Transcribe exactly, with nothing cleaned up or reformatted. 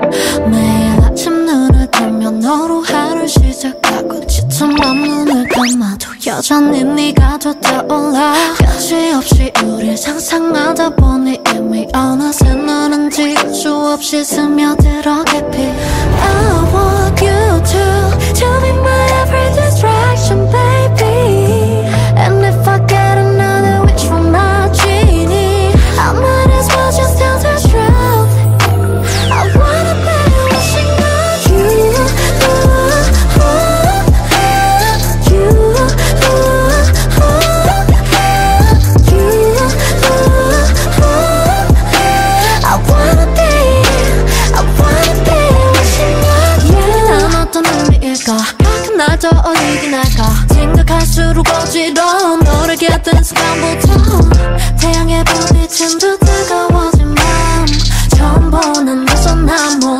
매일 아침 눈을 뜨면 너로 하루 시작하고 지친 맘 눈을 감아도 여전히 네가 더 떠올라. 여지없이 우릴 상상하다 보니 이미 어느새 너는 지울 수 없이 스며들어 깊이. I want you to to be my every distraction, baby. And if I get another wish from my genie, I might as well just tell the truth. I wanna be wishing on you, ooh, ooh, you, ooh, ooh, you, ooh, ooh. I wanna be, I wanna be wishing on you. 난 어떤 의미일까? 날 떠올리긴 할까? 생각할수록 어지러워. 너를 곁든 순간부터 태양의 불빛은 더 뜨거워진 맘. 처음 보는 낯선 나무